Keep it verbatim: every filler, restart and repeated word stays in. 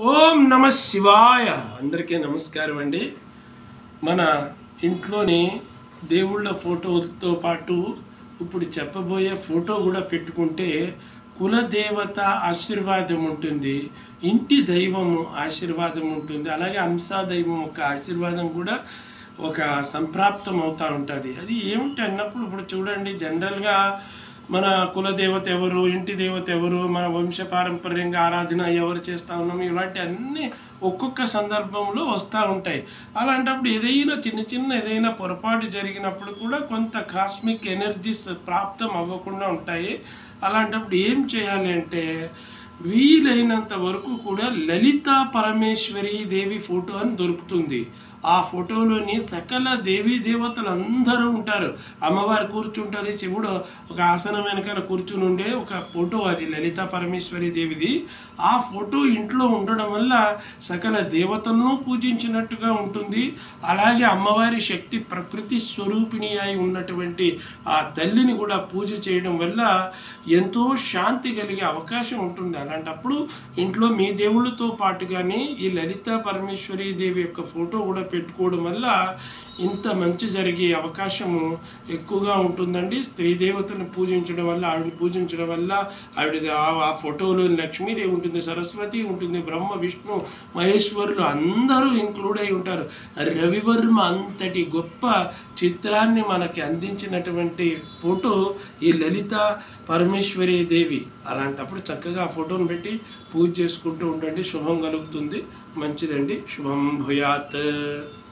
ఓం నమ శివాయ. అందరికీ నమస్కారం అండి. మన ఇంట్లోని దేవుళ్ళ ఫోటోతో పాటు ఇప్పుడు చెప్పబోయే ఫోటో కూడా పెట్టుకుంటే కులదేవత ఆశీర్వాదం ఉంటుంది, ఇంటి దైవము ఆశీర్వాదం ఉంటుంది, అలాగే అంశా దైవం యొక్క ఆశీర్వాదం కూడా ఒక సంప్రాప్తం అవుతూ ఉంటుంది. అది ఏమిటి అన్నప్పుడు ఇప్పుడు చూడండి, జనరల్గా మన కులదేవత ఎవరు, ఇంటి దేవత ఎవరు, మన వంశపారంపర్యంగా ఆరాధన ఎవరు చేస్తూ ఉన్నాము, ఇలాంటి అన్నీ ఒక్కొక్క సందర్భంలో వస్తూ ఉంటాయి. అలాంటప్పుడు ఏదైనా చిన్న చిన్న ఏదైనా పొరపాటు జరిగినప్పుడు కూడా కొంత కాస్మిక్ ఎనర్జీస్ ప్రాప్తం అవ్వకుండా ఉంటాయి. అలాంటప్పుడు ఏం చేయాలి అంటే, వీలైనంత వరకు కూడా లలితా పరమేశ్వరి దేవి ఫోటో అని దొరుకుతుంది. ఆ ఫోటోలోని సకల దేవీ దేవతలు అందరూ ఉంటారు. అమ్మవారు కూర్చుంటుంది, శివుడు ఒక ఆసనం వెనకాల కూర్చుని ఉండే ఒక ఫోటో అది లలితా పరమేశ్వరి దేవిది. ఆ ఫోటో ఇంట్లో ఉండడం వల్ల సకల దేవతలను పూజించినట్టుగా ఉంటుంది. అలాగే అమ్మవారి శక్తి ప్రకృతి స్వరూపిణి అయి ఉన్నటువంటి ఆ తల్లిని కూడా పూజ చేయడం వల్ల ఎంతో శాంతి కలిగే అవకాశం ఉంటుంది. అలాంటప్పుడు ఇంట్లో మీ దేవుళ్ళతో పాటుగానే ఈ లలితా పరమేశ్వరి దేవి యొక్క ఫోటో కూడా పెట్టుకోవడం వల్ల ఇంత మంచి జరిగే అవకాశము ఎక్కువగా ఉంటుందండి. స్త్రీ దేవతను పూజించడం వల్ల, ఆవిడని పూజించడం వల్ల ఆవిడ ఆ ఫోటోలో లక్ష్మీదేవి ఉంటుంది, సరస్వతి ఉంటుంది, బ్రహ్మ విష్ణు మహేశ్వరులు అందరూ ఇంక్లూడ్ అయి ఉంటారు. రవివర్మ అంతటి గొప్ప చిత్రాన్ని మనకి అందించినటువంటి ఫోటో ఈ లలిత పరమేశ్వరి దేవి. అలాంటప్పుడు చక్కగా ఆ ఫోటోను పెట్టి పూజ చేసుకుంటూ ఉండండి, శుభం కలుగుతుంది. మంచిదండి. శుభం భూయాత్.